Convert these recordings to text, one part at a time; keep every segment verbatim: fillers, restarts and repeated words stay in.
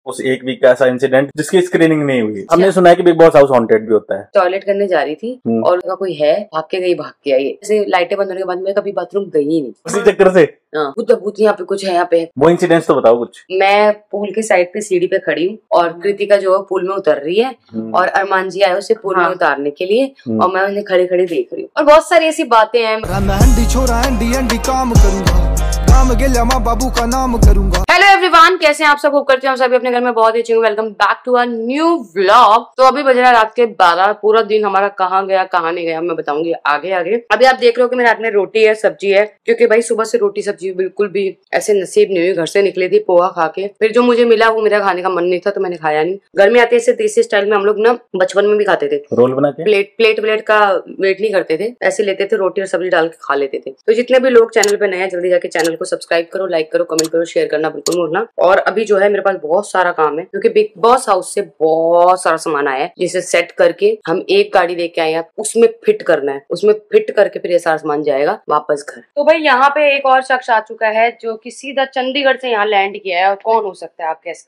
उस एक वीक का ऐसा इंसिडेंट जिसकी स्क्रीनिंग नहीं हुई। हमने सुना है कि बिग बॉस हाउस हॉन्टेड भी होता है। टॉयलेट करने जा रही थी और उनका कोई है, भाग के गई भाग के आई। जैसे लाइटें बंद होने के बाद मैं कभी बाथरूम गई ही नहीं, उसी चक्कर से। हाँ, भूत यहाँ पे कुछ है, यहाँ पे वो इंसिडेंट्स तो बताओ कुछ। मैं पूल के साइड पे सीढ़ी पे खड़ी हूँ और कृतिका जो है पूल में उतर रही है और अरमान जी आए उसे पूल हाँ। में उतारने के लिए और मैं उन्हें खड़े खड़े देख रही हूँ और बहुत सारी ऐसी बातें हैं। बाबू का नाम करूंगा। हेलो एवरीवन, कैसे हैं आप सब? होप करते हैं हम सभी अपने घर में बहुत ही अच्छे हैं। Welcome back to a new vlog. तो अभी बज रहा है रात के बारह। पूरा दिन हमारा कहाँ गया कहाँ नहीं गया मैं बताऊंगी आगे आगे। अभी आप देख रहे हो कि मेरे हाथ में रोटी है, सब्जी है, क्योंकि भाई सुबह से रोटी सब्जी बिल्कुल भी ऐसे नसीब नहीं हुई। घर से निकली थी पोहा खा के, फिर जो मुझे मिला वो मेरा खाने का मन नहीं था तो मैंने खाया नहीं। घर में आते ऐसे देसी स्टाइल में हम लोग ना बचपन में भी खाते थे, रोल बना के प्लेट प्लेट प्लेट का वेट नहीं करते थे, ऐसे लेते थे रोटी और सब्जी डाल के खा लेते थे। तो जितने भी लोग चैनल पे नए हैं जल्दी जाके चैनल को सब्सक्राइब करो, लाइक करो, कमेंट करो, शेयर करना बिल्कुल भूलना। और अभी जो है मेरे पास बहुत सारा काम है क्योंकि बिग बॉस हाउस से बहुत सारा सामान आया है जिसे सेट करके हम एक गाड़ी लेके आए हैं, उसमें फिट करना है, उसमें फिट करके फिर ये सारा सामान जाएगा वापस घर। तो भाई यहाँ पे एक और शख्स आ चुका है जो कि सीधा चंडीगढ़ से यहाँ लैंड किया है। और कौन हो सकता है आप गैस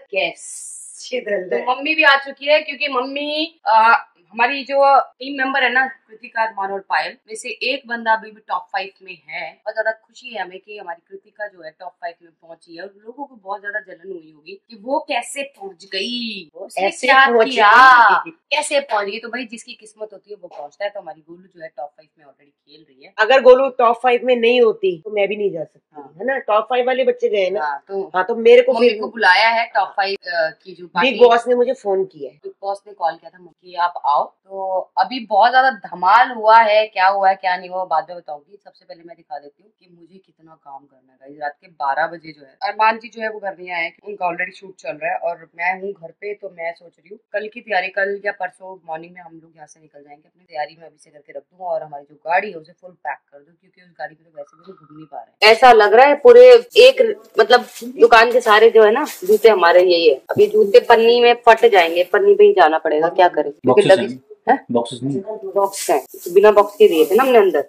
करें? तो मम्मी भी आ चुकी है क्योंकि मम्मी आ, हमारी जो टीम मेंबर है ना कृतिका, अरमान और पायल में से एक बंदा अभी भी टॉप फाइव में है। बहुत ज्यादा खुशी है हमें कि हमारी कृतिका जो है टॉप फाइव में पहुंची है और लोगों को बहुत ज्यादा जलन हुई होगी कि वो कैसे पहुंच गई, ऐसे क्या किया, कैसे पहुंच गई। तो भाई जिसकी किस्मत होती है वो पहुंचता है। तो हमारी गोलू जो है टॉप फाइव में ऑलरेडी खेल रही है। अगर गोलू टॉप फाइव में नहीं होती तो मैं भी नहीं जा सकती, हाँ। है ना, टॉप फाइव वाले बच्चे गए ना। हाँ, तो हाँ तो मेरे को फिर को बुलाया है टॉप फाइव की जो बिग बॉस ने मुझे फोन किया है, बिग बॉस ने कॉल किया था कि आप आओ। तो अभी बहुत ज्यादा धमाल हुआ है, क्या हुआ है क्या नहीं हुआ बाद में बताऊंगी। सबसे पहले मैं दिखा देती हूँ कि मुझे कितना काम करना है। रात के बारह बजे जो है अरमान जी जो है वो घर नहीं आए, उनका ऑलरेडी शूट चल रहा है और मैं हूँ घर पे। तो मैं सोच रही हूँ कल की तैयारी, कल या परसों मॉर्निंग में हम लोग यहाँ से निकल जाएंगे। अपनी तैयारी में अभी से करके रख दूँ और हमारी जो गाड़ी है उसे फुल पैक कर दूँ क्योंकि उस गाड़ी पे तो वैसे भी घूम नहीं पा रहे। ऐसा लग रहा है पूरे एक मतलब दुकान के सारे जो है ना जूते हमारे यही है। अभी जूते पन्नी में फट जाएंगे, पन्नी पे ही जाना पड़ेगा, क्या करें क्योंकि लगी बॉक्स बॉक्स है, बिना बॉक्स के दिए थे ना हमने अंदर।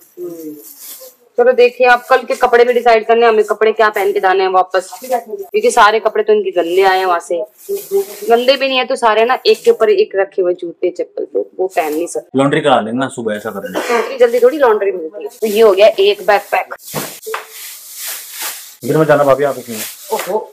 चलो देखिए, आप कल के कपड़े भी डिसाइड करने, हमें कपड़े क्या पहन के जाने हैं वापस, क्योंकि सारे कपड़े तो इनके गंदे आए हैं वहां से। गंदे भी नहीं है तो सारे ना एक के ऊपर एक रखे हुए जूते चप्पल तो वो पहन नहीं सकते। लॉन्ड्री करा देंगे ना सुबह, ऐसा करेंगे। इतनी जल्दी थोड़ी लॉन्ड्री मिलती है। तो ये हो गया एक बैग पैक। इधर में जाना भाभी आप इसमें। ओहो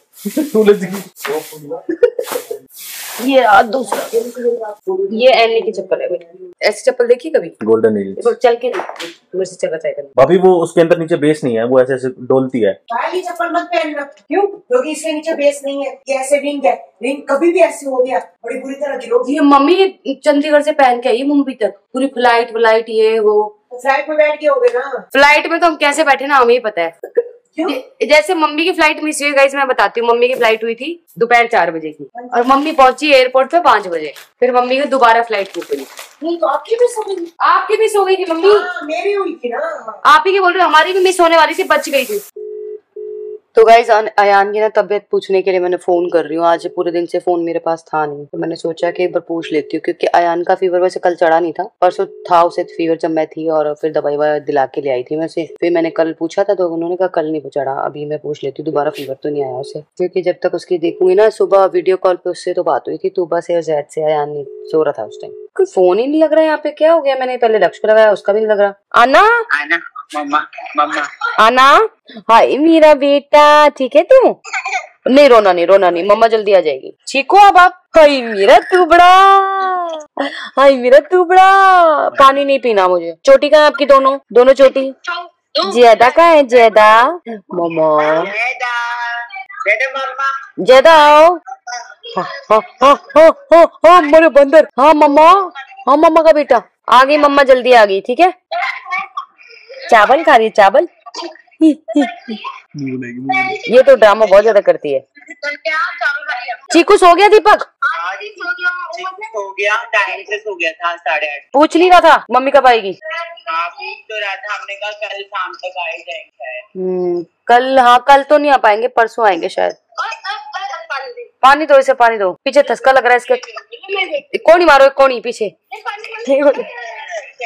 ये दूसरा, ये एनी की चप्पल है। ऐसी चप्पल देखी कभी? Golden heels. चल के मेरे से चला जाएगा भाभी, वो उसके अंदर नीचे बेस नहीं है, वो ऐसे ऐसे डोलती है। ये चप्पल मत पहनना। क्यों? क्योंकि इसके नीचे बेस नहीं है, ये ऐसे रिंग है। रिंग कभी भी ऐसे हो गया बड़ी बुरी तरह गिरोगी। ये मम्मी चंडीगढ़ से पहन के आई मुंबई तक, पूरी फ्लाइट फ्लाइट ये वो। फ्लाइट में बैठ के हो गए ना। फ्लाइट में तो हम कैसे बैठे ना हमें ही पता है। जैसे मम्मी की फ्लाइट मिस हुई गाइस, मैं बताती हूँ। मम्मी की फ्लाइट हुई थी दोपहर चार बजे की और मम्मी पहुंची एयरपोर्ट पे पांच बजे। फिर मम्मी की दोबारा फ्लाइट बुक हुई। नहीं तो आपकी भी सो गई? आपकी भी सो गई थी मम्मी? हाँ, मेरी हुई थी ना। आप ही की बोल रहे हो, हमारी भी मिस होने वाली थी, बच गई थी। तो गाइस अयान की ना तबीयत पूछने के लिए मैंने फोन कर रही हूँ। आज पूरे दिन से फोन मेरे पास था नहीं तो मैंने सोचा कि एक बार पूछ लेती हूँ क्योंकि अयान का फीवर वैसे कल चढ़ा नहीं था, परसों था उसे फीवर जब मैं थी और फिर दवाई ववाई दिला के ले आई थी मैं उसे। फिर मैंने कल पूछा था तो उन्होंने कहा कल नहीं चढ़ा। अभी मैं पूछ लेती हूँ दोबारा फीवर तो नहीं आया उसे, क्योंकि जब तक उसकी देखूंगी ना, सुबह वीडियो कॉल पे उससे तो बात हुई थी सुबह से और जैद से। अयान नहीं सो रहा था उस टाइम, कोई फोन ही नहीं लग रहा है यहाँ पे। क्या हो गया? मैंने पहले लक्ष्य को लगाया, उसका भी नहीं लग रहा। आना आना मम्मा मम्मा आना। हाय मेरा बेटा, ठीक है तू? नहीं रोना नहीं, रोना नहीं, मम्मा जल्दी आ जाएगी। ठीक हो अब आप? हाय मेरा तू बड़ा, हाय मेरा तू बड़ा। पानी नहीं पीना मुझे। चोटी कहाँ है आपकी? दोनों दोनों चोटी। ज्यादा कहाँ है? ज्यादा मम्मा, ज्यादा आओ। हाँ हाँ हाँ हाँ हाँ हाँ मेरे बंदर। हाँ मम्मा, हाँ मम्मा का बेटा आ गई। मम्मा जल्दी आ गई, ठीक है? चावल खा रही है, चावल। ये तो ड्रामा बहुत ज्यादा करती है। चीकू सो गया? दीपक सो गया, टाइम से सो गया था, साढ़े आठ। पूछ नहीं रहा था मम्मी कब आएगी? हाँ पूछ तो रहा था, हमने कहा कल शाम तक आ ही जाएंगे। हम्म कल, हाँ कल तो नहीं आ पाएंगे, परसों आएंगे शायद। पानी दो इसे, पानी दो। पीछे धसका लग रहा है इसके। कोनी मारो, कोनी पीछे।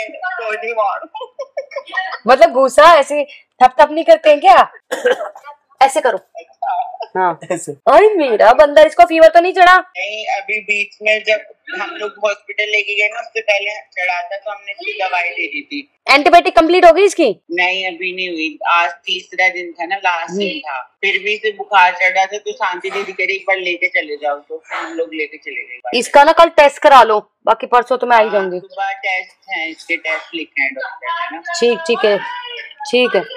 मतलब गुस्सा ऐसे थप थप नहीं करते हैं क्या? ऐसे करो। हाँ ऐसे। अरे मेरा बंदर, इसको फीवर तो नहीं चढ़ा? नहीं, अभी बीच में जब हम लोग हॉस्पिटल लेके गए ना, उससे पहले चढ़ा था तो हमने इसकी दवाई दे दी थी। एंटीबायोटिक कंप्लीट हो गई इसकी? नहीं, अभी नहीं हुई। आज तीसरा दिन था ना, लास्ट दिन था। फिर भी इसे बुखार चढ़ा था तो शांति दीदी कह रही एक बार लेके चले जाओ, तो हम लोग लेके चले गए। इसका ना कल टेस्ट करा लो, बाकी परसों तो मैं आई जाऊंगी। सुबह टेस्ट है, इसके टेस्ट लिखे हैं डॉक्टर ने ना। ठीक ठीक है ठीक है।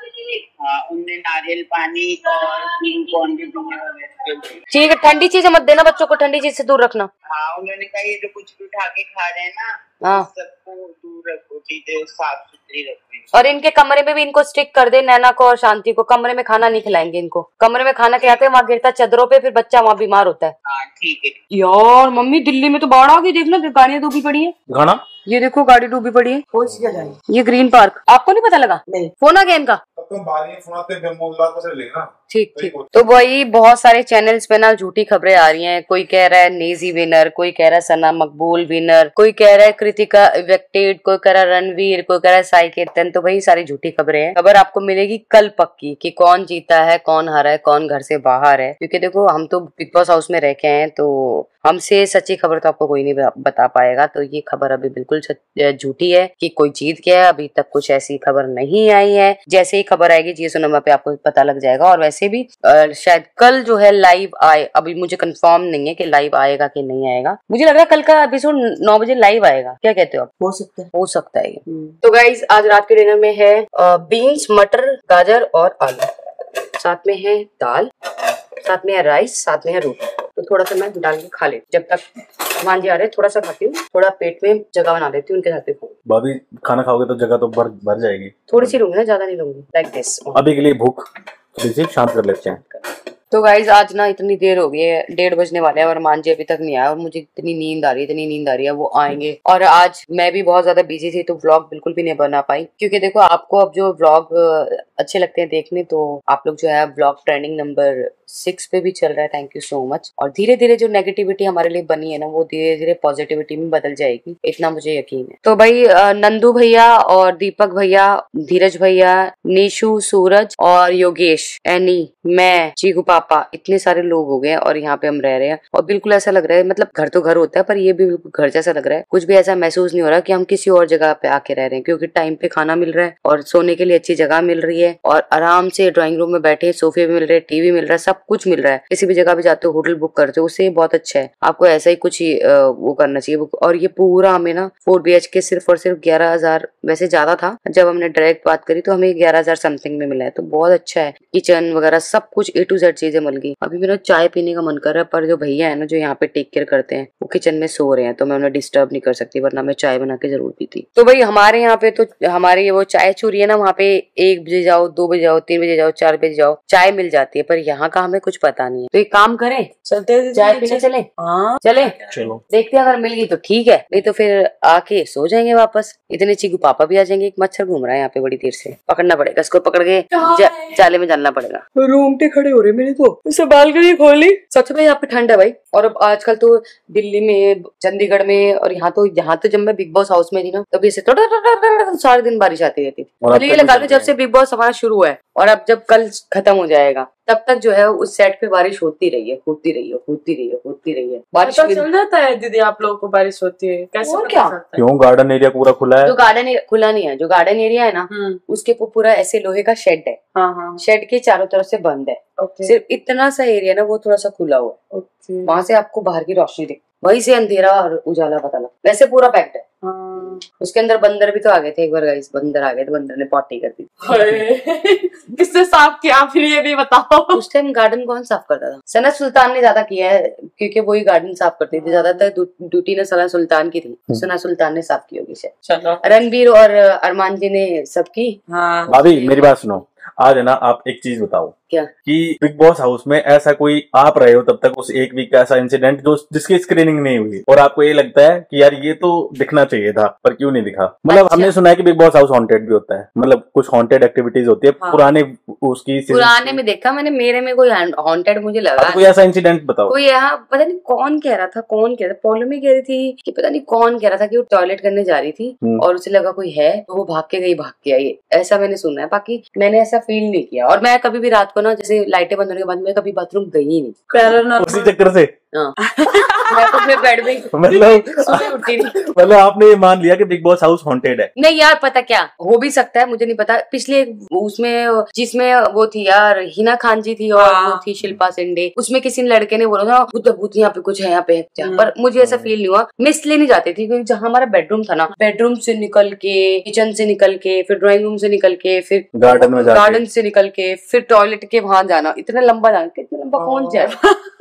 हाँ, उनने नारियल पानी और ग्लूकोन भी दिए हुए। ठीक है, ठंडी चीजें मत देना बच्चों को, ठंडी चीज से दूर रखना। हाँ, उन्होंने कहा ये जो कुछ भी उठा के खा रहे हैं ना, हाँ, सबको दूर रखो, चीजें साफ सुथरी रखो। और इनके कमरे में भी इनको स्टिक कर दे, नैना को और शांति को। कमरे में खाना नहीं खिलाएंगे इनको। कमरे में खाना खिलाते हैं, वहाँ गिरता चदरों पे, फिर बच्चा वहाँ बीमार होता है। हाँ ठीक है। यार मम्मी, दिल्ली में तो बाढ़ आ गई, देखना गाड़ियाँ डूबी पड़ी है। गाना ये देखो गाड़ी डूबी पड़ी है। कौन सी जगह है? ये ग्रीन पार्क। आपको नहीं पता लगा? नहीं। फोन आ गया इनका। तुम बारियां सुनाते हैं लेना। ठीक ठीक। तो वही बहुत सारे चैनल्स पे ना झूठी खबरें आ रही हैं। कोई कह रहा है नेजी विनर, कोई कह रहा है सना मकबूल विनर, कोई कह रहा है कृतिका इवेक्टेड, कोई कह रहा है रणवीर, कोई कह रहा है साई केतन। तो वही सारी झूठी खबरें हैं। खबर आपको मिलेगी कल पक्की कि कौन जीता है, कौन हारा है, कौन घर से बाहर है। क्योंकि देखो हम तो बिग बॉस हाउस में रह के हैं, तो हमसे सच्ची खबर तो आपको कोई नहीं बता पाएगा। तो ये खबर अभी बिल्कुल झूठी है कि कोई जीत गया है। अभी तक कुछ ऐसी खबर नहीं आई है। जैसे ही खबर आएगी जियो सिनेमा पे आपको पता लग जाएगा। और वैसे भी आ, शायद कल जो है लाइव आए, अभी मुझे कंफर्म नहीं है कि लाइव आएगा कि नहीं आएगा। मुझे लग रहा है कल का एपिसोड नौ बजे लाइव आएगा। क्या कहते हो आप? हो सकता है, हो सकता है। तो गाइज आज रात के डिनर में है बीन्स, मटर, गाजर और आलू, साथ में है दाल, साथ में है राइस, साथ में है रोटी। तो थोड़ा सा मैं डाल के खा ले जब तक मान जी आ रहे। थोड़ा सा खाती हूँ, थोड़ा पेट में जगह बना देती हूँ उनके साथ पे। भाभी खाना खाओगे तो जगह तो भर भर जाएगी। थोड़ी सी लूंगी ना, ज्यादा नहीं लूंगी। Like this. अभी के लिए भूख थोड़ी सी शांत कर लेते हैं। तो गाइज आज ना इतनी देर हो गई है, डेढ़ बजने वाले हैं और मान जी अभी तक नहीं आया। और मुझे इतनी नींद आ रही है, इतनी नींद आ रही है, वो आएंगे। और आज मैं भी बहुत ज्यादा बिजी थी तो व्लॉग बिल्कुल भी नहीं बना पाई। क्योंकि देखो आपको अब जो व्लॉग अच्छे लगते हैं देखने, तो आप लोग जो है व्लॉग ट्रेंडिंग नंबर सिक्स पे भी चल रहा है। Thank you so much. और धीरे धीरे जो नेगेटिविटी हमारे लिए बनी है ना, वो धीरे धीरे पॉजिटिविटी में बदल जाएगी, इतना मुझे यकीन है। तो भाई नंदू भैया और दीपक भैया, धीरज भैया, निशु, सूरज और योगेश, एनी, मैं, चीकू पापा, इतने सारे लोग हो गए और यहाँ पे हम रह रहे हैं। और बिल्कुल ऐसा लग रहा है, मतलब घर तो घर होता है पर ये भी बिल्कुल घर जैसा लग रहा है। कुछ भी ऐसा महसूस नहीं हो रहा कि हम किसी और जगह पे आके रह रहे हैं। क्योंकि टाइम पे खाना मिल रहा है और सोने के लिए अच्छी जगह मिल रही है और आराम से ड्राइंग रूम में बैठे सोफे भी मिल रहे हैं, टीवी मिल रहा है, सब कुछ मिल रहा है। किसी भी जगह पे जाते हो, होटल बुक करते हो, उससे बहुत अच्छा है। आपको ऐसा ही कुछ ही वो करना चाहिए। और ये पूरा हमें ना फोर बी एच के सिर्फ और सिर्फ ग्यारह हजार, वैसे ज्यादा था जब हमने डायरेक्ट बात करी तो हमें ग्यारह हजार समथिंग में मिला है। तो बहुत अच्छा है। किचन वगैरह सब कुछ ए टू जेड चीजें मिल गई। अभी मेरा चाय पीने का मन कर रहा है, पर जो भैया है ना जो यहाँ पे टेक केयर करते हैं वो किचन में सो रहे हैं, तो मैं उन्हें डिस्टर्ब नहीं कर सकती, वरना मैं चाय बना के जरूर पीती। तो भाई हमारे यहाँ पे तो हमारे ये वो चाय चूरी है ना, वहाँ पे एक बजे जाओ, दो बजे जाओ, तीन बजे जाओ, चार बजे जाओ, चाय मिल जाती है। पर यहाँ का हमें कुछ पता नहीं है। तो एक काम करें, चलते हैं चाय पीने चले? हाँ चले, चलो देखते हैं। अगर मिल गई तो ठीक है, नहीं तो फिर आके सो जाएंगे वापस। इतने चीकू पापा भी आ जाएंगे। एक मच्छर घूम रहा है यहाँ पे बड़ी देर से, पकड़ना पड़ेगा इसको, पकड़ के जा, जाले में डालना पड़ेगा। रोंगटे खड़े हो रहे मेरे तो। उसे बालकनी खोली। सच में यहाँ पे ठंड है भाई। और अब आजकल तो दिल्ली में, चंडीगढ़ में, और यहाँ तो यहाँ तो जब मैं बिग बॉस हाउस में थी ना तभी से सारे दिन बारिश आती रहती थी। ये लगा लो जब से बिग बॉस हमारा शुरू हुआ है, और अब जब कल खत्म हो जाएगा तब तक जो है उस सेट पे बारिश होती रही है, होती रही है, होती रही है, होती रही है। बारिश चल जाता है दीदी आप लोगों को बारिश होती है, कैसे और पता क्या? चलता है? क्यों? गार्डन एरिया पूरा खुला है। जो गार्डन खुला नहीं है, जो गार्डन एरिया है ना उसके पूरा ऐसे लोहे का शेड है। हाँ हाँ। शेड के चारों तरफ से बंद है। ओके। सिर्फ इतना सा एरिया ना वो थोड़ा सा खुला हुआ है। ओके। वहां से आपको बाहर की रोशनी दिख, वहीं से अंधेरा और उजाला पता लगा। वैसे पूरा पैक्ड है। हाँ। उसके अंदर बंदर भी तो आ गए थे एक बार गाइस, बंदर आ गए थे, बंदर ने पॉटी कर दी। किसने साफ किया फिर ये भी बताओ। उस टाइम गार्डन कौन साफ करता था? सना सुल्तान ने ज्यादा किया है क्योंकि वही गार्डन साफ करती थी ज्यादातर। ड्यूटी ने सना सुल्तान की थी, सना सुल्तान ने साफ की होगी शायद। चलो। रणबीर और अरमान जी ने सब की। हाँ। भाभी मेरी बात सुनो, आज है ना आप एक चीज बताओ क्या? कि बिग बॉस हाउस में ऐसा कोई आप रहे हो तब तक उस एक वीक का ऐसा इंसिडेंट जो जिसकी स्क्रीनिंग नहीं हुई और आपको ये लगता है कि यार ये तो दिखना चाहिए था पर क्यों नहीं दिखा? मतलब अच्छा। हमने सुना है कि बिग बॉस हाउस हॉन्टेड भी होता है, मतलब कुछ हॉन्टेड एक्टिविटीज होती है। हाँ। पुराने उसकी पुराने में देखा मैंने, मेरे में कोई हॉन्टेड मुझे लगा। कोई ऐसा इंसिडेंट बताओ। कोई यहाँ पता नहीं कौन कह रहा था, कौन कह रहा था, पॉलो में कह रही थी कि पता नहीं कौन कह रहा था कि वो टॉयलेट करने जा रही थी और उसे लगा कोई है तो वो भाग के गई, भाग के आई, ऐसा मैंने सुना है। बाकी मैंने ऐसा फील नहीं किया। और मैं कभी भी रात को ना जैसे लाइटें बंद होने के बाद मैं कभी बाथरूम गई ही नहीं, उसी चक्कर से। हाँ। मैं तो अपने बेड में मतलब सुबह उठती नहीं। मतलब आपने ये मान लिया कि बिग बॉस हाउस हॉन्टेड है? नहीं यार, पता क्या हो भी सकता है, मुझे नहीं पता। पिछले उसमें जिसमें वो थी यार हिना खान जी थी और वो थी शिल्पा शेंडे, उसमें किसी लड़के ने बोला था भूत भूत यहाँ पे कुछ है यहाँ पे, पर मुझे ऐसा फील नहीं हुआ। मैं इसलिए नहीं जाती थी क्योंकि जहाँ हमारा बेडरूम था ना, बेडरूम से निकल के किचन से निकल के फिर ड्राइंग रूम से निकल के फिर गार्डन में जाके, गार्डन से निकल के फिर टॉयलेट के वहां जाना, इतना लंबा जाना, कितना लंबा कौन जाए।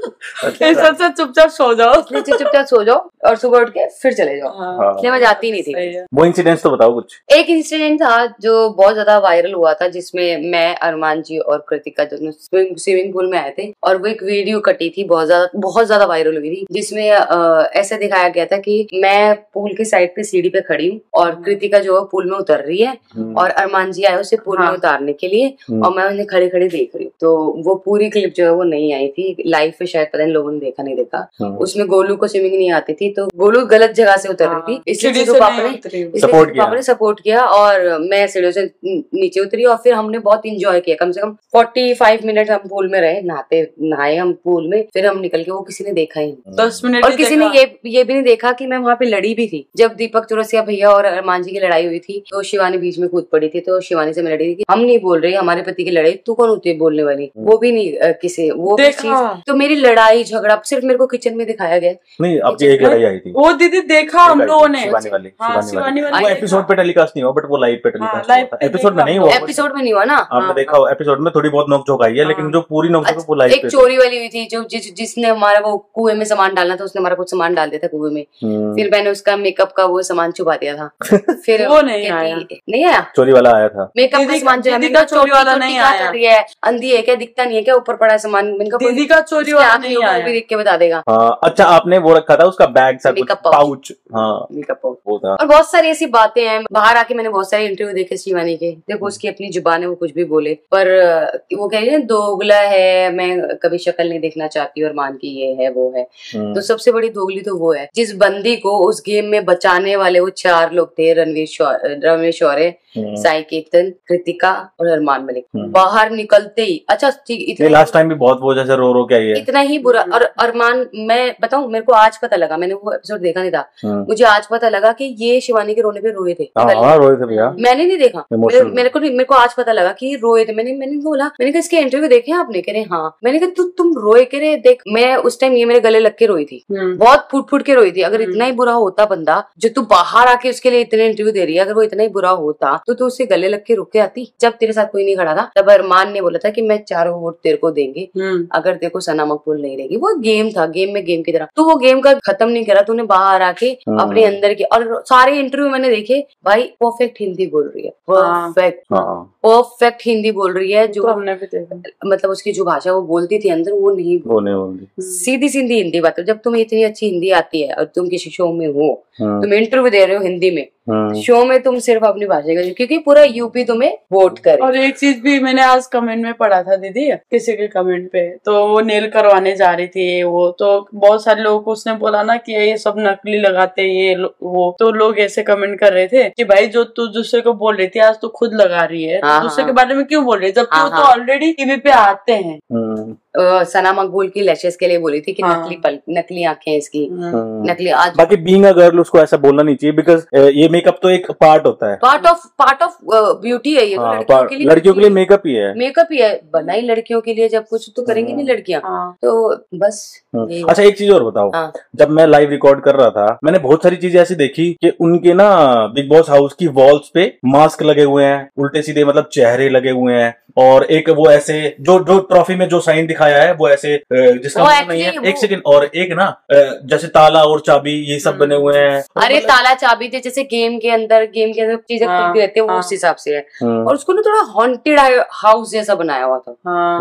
सबसे चुपचाप सो जाओ, चुपचाप सो जाओ और सुबह उठ के फिर चले जाओ, इसलिए मैं जाती नहीं थी। वो इंसिडेंट्स तो बताओ कुछ। एक इंसिडेंट था जो बहुत ज्यादा वायरल हुआ था, जिसमें मैं, अरमान जी और कृतिका जो स्विमिंग पूल में आए थे और वो एक वीडियो कटी थी, बहुत ज्यादा बहुत ज्यादा वायरल हुई थी, जिसमें ऐसे दिखाया गया था कि मैं पूल के साइड पे सीढ़ी पे खड़ी हूँ और कृतिका जो है पूल में उतर रही है और अरमान जी आए उसे पूल में उतारने के लिए और मैं उन्हें खड़ी खड़ी देख रही हूँ। तो वो पूरी क्लिप जो है वो नहीं आई थी लाइव पे, शायद पता नहीं लोगों ने देखा नहीं देखा। उसमें गोलू को स्विमिंग नहीं आती थी तो गोलू गलत जगह से उतर रही थी, इसलिए पापा ने सपोर्ट किया, पापा ने सपोर्ट किया और मैं सीढ़ियों से नीचे उतरी और फिर हमने बहुत इंजॉय किया। कम से कम पैंतालीस मिनट हम पूल में रहे, नहाते नहाए हम पूल में, फिर हम निकल के, वो किसी ने देखा ही नहीं दस मिनट और किसी ने ये ये भी नहीं देखा कि मैं वहाँ पे लड़ी भी थी। जब दीपक चौरसिया भैया और अरमान जी की लड़ाई हुई थी तो शिवानी बीच में कूद पड़ी थी, तो शिवानी से मैं लड़ी थी, हम नहीं बोल रहे हमारे पति की लड़ाई, तू कौन होती है बोलने वाली, वो भी नहीं किसी वो चीज। तो मेरी लड़ाई झगड़ा सिर्फ मेरे को किचन में दिखाया गया। नहीं, अब एक लड़ाई आई थी वो दीदी देखा हम लोगों ने, शिवानी वाली, हाँ, शिवानी वाली। वाली। वो एपिसोड पे टेलीकास्ट नहीं हुआ बट वो लाइव पे टेलीकास्ट हाँ, हुआ। एपिसोड में नहीं हुआ, एपिसोड में नहीं हुआ ना, आपने देखा एपिसोड में थोड़ी बहुत नोकझोंक आई है, लेकिन जो पूरी नोकझोंक वो लाइव पे। एक चोरी वाली हुई थी जो जिस जिसने हमारा वो कुएं में सामान डालना था, उसने हमारा कुछ सामान डाल दिया था कुएं में, फिर मैंने उसका मेकअप का वो सामान छुपा दिया था। फिर वो नहीं आया, नहीं आया, चोरी वाला आया था। मेकअप का सामान जो है, चोरी वाला नहीं आया, अंधी है क्या, दिखता नहीं है क्या ऊपर पड़ा सामान, दीदी का चोरी वाला नहीं आया, भी देख के बता देगा। अच्छा, आपने वो रखा था उसका बैग सा कुछ पाउच, हाँ मेकअप पाउच वो था। और बहुत सारी ऐसी बातें हैं। बाहर आके मैंने बहुत सारे इंटरव्यू देखे शिवानी के, देखो उसकी अपनी जुबान है, वो कुछ भी बोले, पर वो कह रही है दोगला है, मैं कभी शक्ल नहीं देखना चाहती और मान की ये है वो है। तो सबसे बड़ी दोगली तो वो है जिस बंदी को उस गेम में बचाने वाले वो चार लोग थे, रणवीर रमेश शौर्य, साई कीर्तन, कृतिका और अरमान मलिक, बाहर निकलते ही अच्छा ठीक, लास्ट टाइम भी बहुत वो जैसे रो रो के आई है, इतना ही बुरा। और अरमान, मैं बताऊं, मेरे को आज पता लगा, मैंने वो एपिसोड देखा नहीं था, मुझे आज पता लगा कि ये शिवानी के रोने पे रोए थे। हाँ, रोए थे भैया, मैंने नहीं देखा, मेरे, मेरे को मेरे को आज पता लगा कि रोए थे। मैंने मैंने बोला, मैंने कहा इसके इंटरव्यू देखे हैं आपने? कह रहे हाँ। मैंने कहा तु, तुम रोए? कह रहे देख, मैं उस टाइम ये मेरे गले लग के रोई थी, बहुत फुट फुट के रोई थी। अगर इतना ही बुरा होता बंदा जो तू बाहर आके उसके लिए इतने इंटरव्यू दे रही है, अगर वो इतना ही बुरा होता तो तू उससे गले लग के रुक के आती। जब तेरे साथ कोई नहीं खड़ा था तब अरमान ने बोला था कि मैं चारों वोट तेरे को देंगे अगर तेरे को सना मकबूल नहीं रहेगी। वो गेम था, गेम में गेम की तरह, तो वो गेम का खत्म नहीं करा तूने बाहर आके अपने अंदर के। और सारे इंटरव्यू मैंने देखे, भाई परफेक्ट हिंदी बोल रही है, परफेक्ट परफेक्ट हिंदी बोल रही है, जो हमने भी देखा। मतलब उसकी जो भाषा वो बोलती थी अंदर, वो नहीं वो नहीं बोलती, सीधी सीधी हिंदी बात। जब तुम्हें इतनी अच्छी हिंदी आती है और तुम किसी शो में हो, तुम इंटरव्यू दे रहे हो हिंदी में, शो में तुम सिर्फ अपनी भाषा का, क्योंकि पूरा यूपी तुम्हें वोट करे। और एक चीज भी मैंने आज कमेंट में पढ़ा था दीदी, किसी के कमेंट पे, तो वो नेल करवाने जा रही थी, वो तो बहुत सारे लोगों को उसने बोला ना कि ये सब नकली लगाते ये वो, तो लोग ऐसे कमेंट कर रहे थे कि भाई जो तू दूसरे को बोल रही थी आज तू खुद लगा रही है, हाँ, दूसरे हाँ, के बारे में क्यों बोल रही है, जबकि वो तो ऑलरेडी टीवी पे आते हैं। Uh, सना मकबूल की लैशेस के लिए बोली थी कि हाँ। नकली पल, नकली आंखें इसकी, नकली। आज बाकी बीइंग अ गर्ल उसको ऐसा बोलना नहीं चाहिए, बिकॉज ये मेकअप तो एक पार्ट होता है, part of part of beauty है ये, तो हाँ, लड़कियों के लिए लड़कियों के लिए मेकअप ही है, मेकअप ही है, बनाई लड़कियों के लिए, जब कुछ तो करेंगी नहीं लड़कियां, तो बस। अच्छा, एक चीज और बताओ, हाँ। जब मैं लाइव रिकॉर्ड कर रहा था मैंने बहुत सारी चीजें ऐसी देखी कि उनके ना बिग बॉस हाउस की वॉल्स पे मास्क लगे हुए हैं, उल्टे सीधे मतलब चेहरे लगे हुए हैं, और एक वो ऐसे जो जो ट्रॉफी में जो साइन दिखाया है वो ऐसे जिसका मतलब नहीं है, एक सेकंड, और एक ना जैसे ताला और चाबी ये सब बने हुए हैं। अरे ताला चाबी थे जैसे गेम के अंदर, गेम के अंदर चीजें खुलती रहती है, वो उस हिसाब से है। और उसको ना थोड़ा हॉन्टेड हाउस जैसा बनाया हुआ था।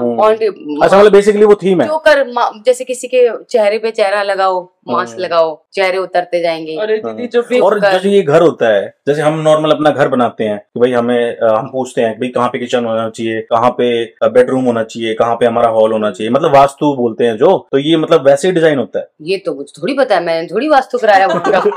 अच्छा, मतलब बेसिकली वो थीम है, जो कर जैसे किसी के चेहरे पे चेहरा लगाओ, मास्क लगाओ, चेहरे उतरते जाएंगे। और दीदी जो भी और जैसे ये घर होता है, जैसे हम नॉर्मल अपना घर बनाते हैं कि भाई हमें हम पूछते हैं भाई कहाँ पे किचन होना चाहिए, कहाँ पे बेडरूम होना चाहिए, कहाँ पे हमारा हॉल होना चाहिए, मतलब वास्तु बोलते हैं जो, तो ये मतलब वैसे ही डिजाइन होता है। ये तो मुझे थोड़ी पता है, मैंने थोड़ी वास्तु कराया पूरा।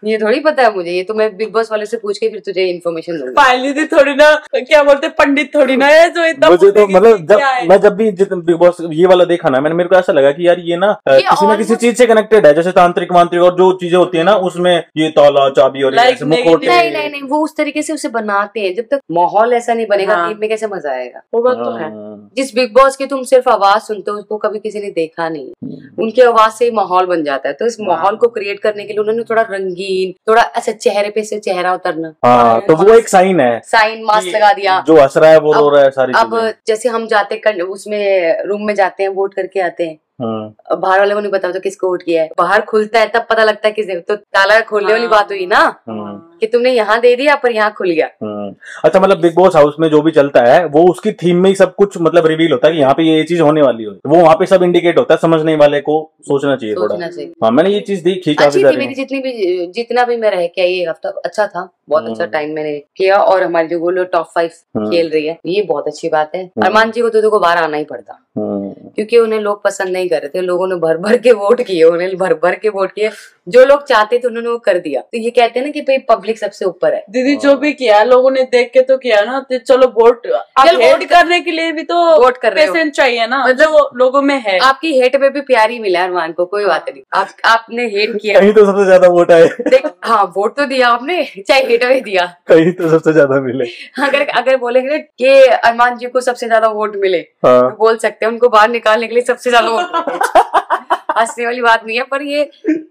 ये थोड़ी पता है मुझे, ये तो मैं बिग बॉस वाले से पूछ के फिर तुझे इन्फॉर्मेशन दूंगी। फाइनली थी थोड़ी ना, क्या बोलते पंडित थोड़ी ना है जो इतना मुझे तो पूछेगी मतलब कि जब क्या है। मैं जब भी जित बिग बॉस ये वाला देखा ना, मैंने मेरे को ऐसा लगा कि यार ये ना अ, ये किसी ना किसी almost- चीज से कनेक्टेड है, जैसे तांत्रिक मांत्रिक और जो चीजें होती है ना उसमें, ये ताला चाबी और ये Like ऐसे मुखौटे। नहीं नहीं नहीं, वो उस तरीके से उसे बनाते हैं। जब तक माहौल ऐसा नहीं बनेगा हाँ। गेम में कैसे मजा आएगा। वो बात तो है। हाँ। जिस बिग बॉस की तुम सिर्फ आवाज सुनते हो उसको कभी किसी ने देखा नहीं, उनकी आवाज से ही माहौल बन जाता है। तो इस माहौल को क्रिएट करने के लिए उन्होंने थोड़ा रंगीन, थोड़ा ऐसे चेहरे पे से चेहरा उतरना, हाँ, तो वो एक साइन है, साइन मास्क लगा दिया। जो हंस रहा है वो रो अब- रहा है, सारी अब चीजें। जैसे हम जाते कर, उसमें रूम में जाते हैं, वोट करके आते हैं, हम्म, अब बाहर वाले को नहीं पता तो किसको वोट किया है, बाहर खुलता है तब पता लगता है किसने। तो ताला खोलने वाली बात हुई ना हम्म, कि तुमने यहाँ दे दिया पर यहाँ खुल गया। हम्म। अच्छा, मतलब बिग बॉस हाउस में जो भी चलता है वो उसकी थीम में ही सब कुछ मतलब रिवील होता है कि यहाँ पे ये चीज होने वाली हो, वो वहाँ पे सब इंडिकेट होता है। समझने वाले को सोचना चाहिए थोड़ा। सोचना चाहिए। हाँ, मैंने ये चीज देखी काफी अच्छी थी सारी। मेरी जितनी भी, जितना भी मैं रह के आई ये हफ्ता अच्छा था, बहुत अच्छा हम्म। टाइम मैंने किया। और हमारी जो गोलो टॉप फाइव हम्म। खेल रही है, ये बहुत अच्छी बात है। हम्म। अरमान जी को तो देखो बाहर आना ही पड़ता, हम्म, क्योंकि उन्हें लोग पसंद नहीं कर रहे थे। लोगों ने भर भर के वोट किए, उन्हें भर भर के वोट किए, जो लोग चाहते थे उन्होंने वो कर दिया। तो ये कहते हैं ना कि भाई पब्लिक सबसे ऊपर है। दीदी जो भी किया लोगों ने देख के तो किया ना, तो चलो वोट आप चल हेट वोट करने के लिए भी तो वोट कर रहे हो। पेशेंस चाहिए ना, मतलब- जो लोगों में है। आपकी हेट में भी प्यार ही मिला है अरमान को, कोई बात नहीं। आप आपने हेट किया, कहीं तो सबसे ज्यादा वोट आए। देख हाँ वोट तो दिया आपने, चाहे हेट में दिया। कहीं तो सबसे ज्यादा मिले। अगर अगर बोलेंगे ना कि अरमान जी को सबसे ज्यादा वोट मिले, हाँ। तो बोल सकते हैं उनको बाहर निकालने के लिए सबसे ज्यादा वोट मिले। हंसने वाली बात नहीं है, पर ये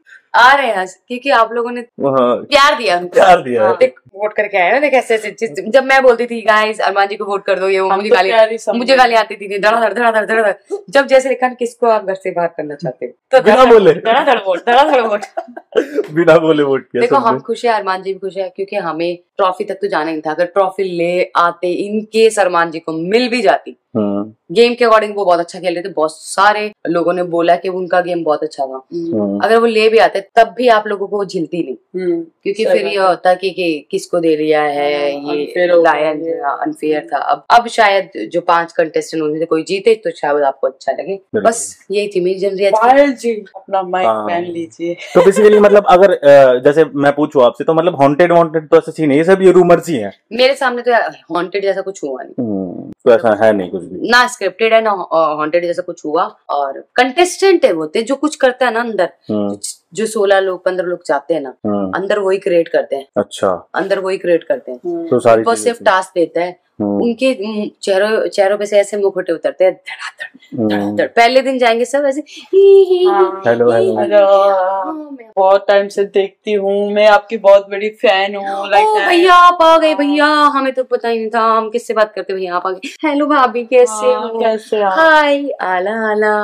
आ रहे हैं हंस, क्योंकि आप लोगों ने हाँ, प्यार दिया उनको। प्यार दिया है। हाँ, देख वोट करके आए ना, देख ऐसे ऐसे जिस- जब मैं बोलती थी गाइस अरमान जी को वोट कर दो, ये वो हम मुझे तो गाली प्यार ही समझे। मुझे गाली आती थी, धड़ाधड़ धड़ाधड़ धड़ाधड़। जब जैसे लिखा ना, किसको आप घर से बाहर करना चाहते हो, तो बिना धड़ाधड़ बोले। धड़ाधड़ वोट धड़ाधड़ वोट। बिना बोले वोट किया देखो सबने। हम खुश है, अरमान जी भी खुश है, क्योंकि हमें ट्रॉफी तक तो जाना ही था। अगर ट्रॉफी ले आते, इन केस अरमान जी को मिल भी जाती, हम्म, गेम के अकॉर्डिंग वो बहुत अच्छा खेल रहे थे, बहुत सारे लोगों ने बोला कि उनका गेम बहुत अच्छा था। हम्म, अगर वो ले भी आते तब भी आप लोगों को वो झिलती नहीं, हम्म, क्योंकि सही फिर ये बात है। होता कि, कि किसको दे लिया है, हाँ, ये unfair हो गया लायन ये। अनफेयर था। अब अब शायद जो पांच कंटेस्टेंट उनमें से कोई जीते तो शायद आपको अच्छा लगे। बस यही थी मेरी जनरी आज की। पायल जी अपना माइक हाँ। पहन लीजिए। तो बेसिकली मतलब अगर अ, जैसे मैं पूछूं आपसे, तो मतलब हॉन्टेड वॉन्टेड तो ऐसा सीन है, ये सब ये रूमर्स ही हैं। मेरे सामने तो हॉन्टेड जैसा कुछ हुआ नहीं, हम्म, तो ऐसा है नहीं कुछ भी। ना स्क्रिप्टेड है ना हॉन्टेड जैसा कुछ हुआ। और कंटेस्टेंट है वो, ते जो कुछ करता है ना अंदर, हम्म, जो सोलह लोग पंद्रह लोग चाहते हैं ना, हम्म, अंदर वही क्रिएट करते हैं, अच्छा, अंदर वही क्रिएट करते हैं। तो सारी बस चीजें सिर्फ टास्क देता है, हम्म, उनके हम्म, चेहरों चेहरों पे से ऐसे मुखौटे उतरते हैं, धड़ाधड़ हम्म, धड़ाधड़। पहले दिन जाएंगे सब ऐसे ही ही हाँ। Hi hello hi hello. Hi. Hello, हाँ, मैं- बहुत टाइम से देखती हूँ, मैं आपकी बहुत बड़ी फैन हूँ। ओ लाइक भैया आप आ गए भैया, हमें तो पता ही नहीं था, हम किससे बात करते भैया आप आ गए। हेलो भाभी कैसे हो, कैसे आप? हाय आला आला।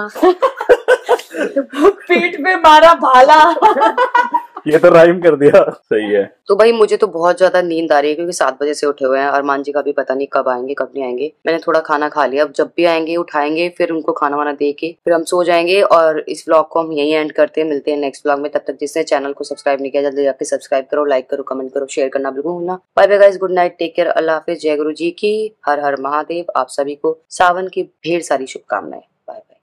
पीठ पे मारा भाला। ये तो राइम कर दिया, सही है। तो भाई मुझे तो बहुत ज्यादा नींद आ रही है, क्योंकि सात बजे से उठे हुए हैं। अरमान जी का भी पता नहीं कब आएंगे कब नहीं आएंगे। मैंने थोड़ा खाना खा लिया, अब जब भी आएंगे उठाएंगे, फिर उनको खाना वाना दे के फिर हम सो जाएंगे। और इस व्लॉग को हम यहीं एंड करते हैं, मिलते हैं नेक्स्ट व्लॉग में। तब तक जिसने चैनल को सब्सक्राइब नहीं किया जल्दी जाके सब्सक्राइब करो, लाइक करो, कमेंट करो, शेयर करना बिल्कुल भूलना। Bye bye guys, good night, take care, अल्लाह हाफिज, जय गुरु जी की, हर हर महादेव। आप सभी को सावन की ढेर सारी शुभकामनाएं। Bye bye.